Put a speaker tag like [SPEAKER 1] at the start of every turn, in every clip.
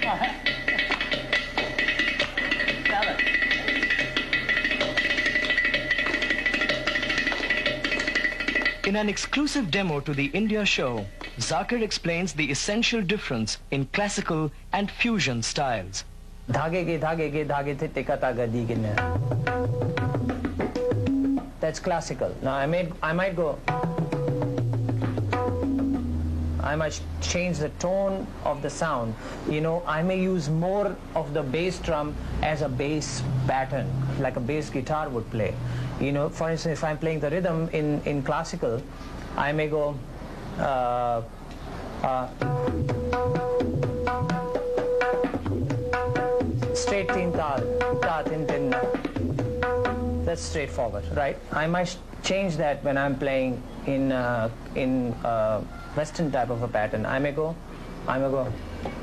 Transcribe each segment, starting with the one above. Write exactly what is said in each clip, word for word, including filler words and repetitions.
[SPEAKER 1] In an exclusive demo to the India show, Zakir explains the essential difference in classical and fusion styles.
[SPEAKER 2] That's classical. Now I may I might go. I might change the tone of the sound. You know, I may use more of the bass drum as a bass pattern, like a bass guitar would play. You know, for instance, if I'm playing the rhythm in, in classical, I may go uh, uh, straight tin tal, ta tin tin. That's straightforward, right? I might change that when I'm playing in uh, in uh, Western type of a pattern. I may go, I may go.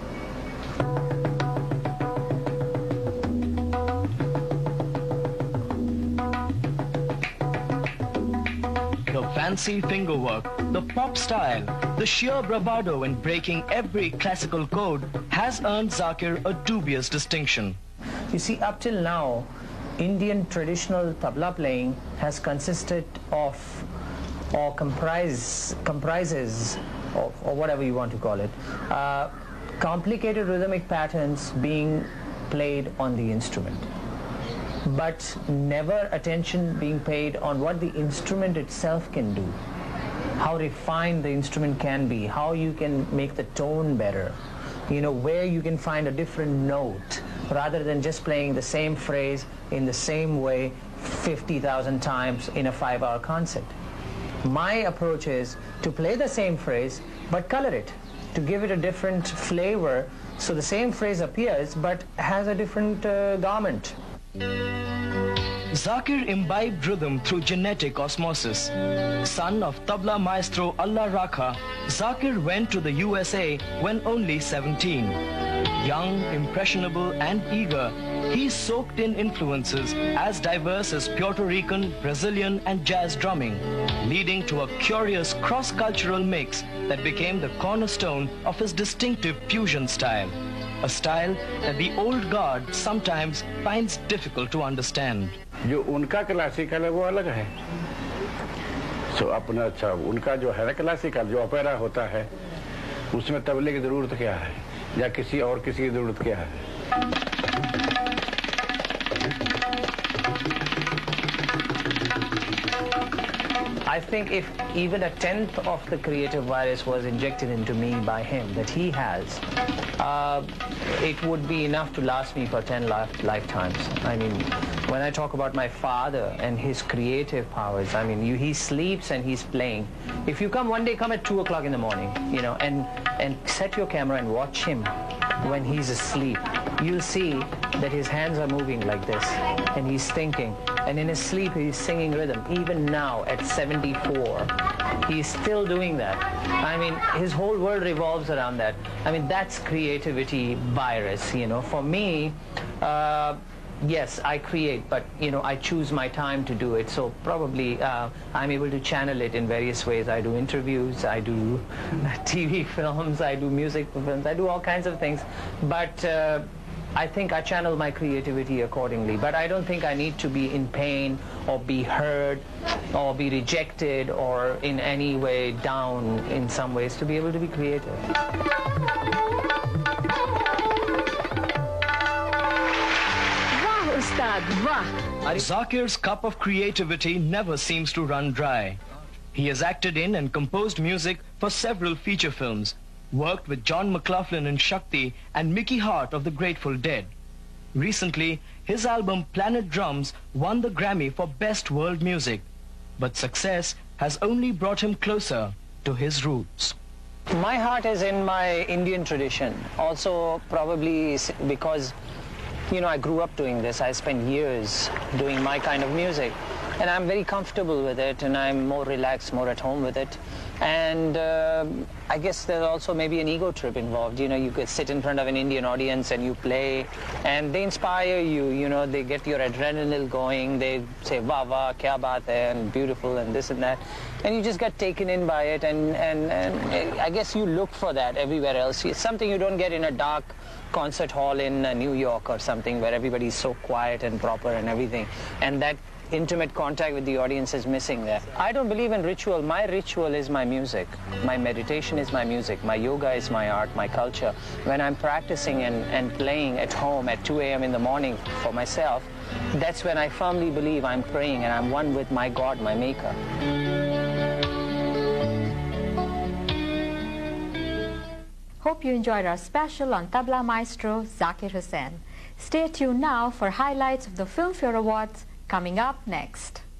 [SPEAKER 1] The fancy fingerwork, the pop style, the sheer bravado in breaking every classical code has earned Zakir a dubious distinction.
[SPEAKER 2] You see, up till now, Indian traditional tabla playing has consisted of, or comprise, comprises, of, or whatever you want to call it, uh, complicated rhythmic patterns being played on the instrument, but never attention being paid on what the instrument itself can do, how refined the instrument can be, how you can make the tone better, you know, where you can find a different note, rather than just playing the same phrase in the same way fifty thousand times in a five-hour concert. My approach is to play the same phrase, but color it, to give it a different flavor, so the same phrase appears, but has a different uh, garment.
[SPEAKER 1] Zakir imbibed rhythm through genetic osmosis. Son of tabla maestro Allah Rakha, Zakir went to the U S A when only seventeen. Young, impressionable and eager, he soaked in influences as diverse as Puerto Rican, Brazilian and jazz drumming, leading to a curious cross-cultural mix that became the cornerstone of his distinctive fusion style. A style that the old guard sometimes finds difficult to understand.
[SPEAKER 3] जो उनका classical है वो अलग है, सो अपना अच्छा उनका जो है क्लासिकल जो ओपेरा होता है उसमें तबले की जरूरत क्या है या किसी और किसी की जरूरत क्या है.
[SPEAKER 2] I think if even a tenth of the creative virus was injected into me by him that he has, uh, it would be enough to last me for ten life lifetimes. I mean, when I talk about my father and his creative powers, I mean, you, he sleeps and he's playing. If you come one day, come at two o'clock in the morning, you know, and, and set your camera and watch him when he's asleep, you'll see that his hands are moving like this, and he's thinking. And in his sleep, he's singing rhythm. Even now, at seventy-four, he's still doing that. I mean, his whole world revolves around that. I mean, that's creativity virus, you know. For me, uh, yes, I create, but, you know, I choose my time to do it. So probably uh, I'm able to channel it in various ways. I do interviews, I do T V films, I do music films, I do all kinds of things. But uh, I think I channel my creativity accordingly, but I don't think I need to be in pain or be heard or be rejected or in any way down in some ways to be able to be creative.
[SPEAKER 4] Wow, Ustad, wow.
[SPEAKER 1] Zakir's cup of creativity never seems to run dry. He has acted in and composed music for several feature films, worked with John McLaughlin in Shakti and Mickey Hart of the Grateful Dead. Recently, his album Planet Drums won the Grammy for Best World Music, but success has only brought him closer to his roots.
[SPEAKER 2] My heart is in my Indian tradition. Also, probably because, you know, I grew up doing this. I spent years doing my kind of music. and I'm very comfortable with it, and I'm more relaxed, more at home with it. And uh, I guess there's also maybe an ego trip involved. You know, you could sit in front of an Indian audience and you play, and they inspire you. You know, they get your adrenaline going. They say, "Wah wah, kya baat hai," and beautiful, and this and that, and you just get taken in by it. And and and I guess you look for that everywhere else. It's something you don't get in a dark concert hall in uh, New York or something, where everybody's so quiet and proper and everything, and that intimate contact with the audience is missing there. I don't believe in ritual. My ritual is my music. My meditation is my music. My yoga is my art, my culture. When I'm practicing and, and playing at home at two A M in the morning for myself, that's when I firmly believe I'm praying and I'm one with my God, my maker.
[SPEAKER 4] Hope you enjoyed our special on Tabla Maestro Zakir Hussain. Stay tuned now for highlights of the Filmfare Awards coming up next.